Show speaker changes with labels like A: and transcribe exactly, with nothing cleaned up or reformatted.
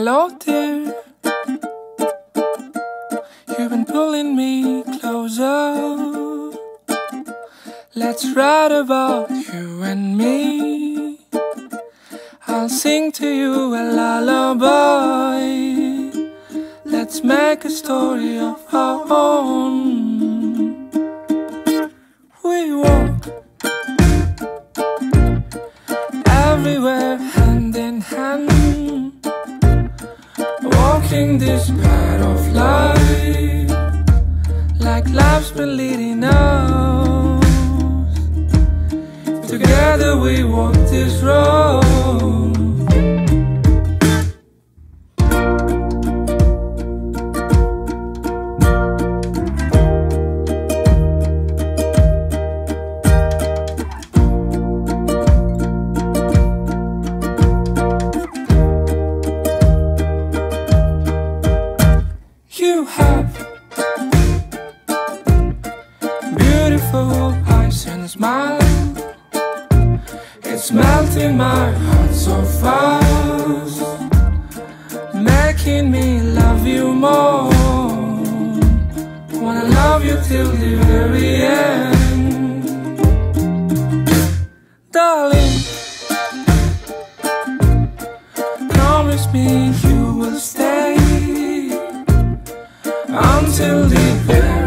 A: hello dear, you've been pulling me closer. Let's write about you and me. I'll sing to you a lullaby. Let's make a story of our own. We walk everywhere hand in hand, walking this path of life, like life's been leading us. Together we walk this road. You have beautiful eyes and a smile. It's melting my heart so fast, making me love you more. Wanna love you till the very end. Darling, promise me you will stay until the very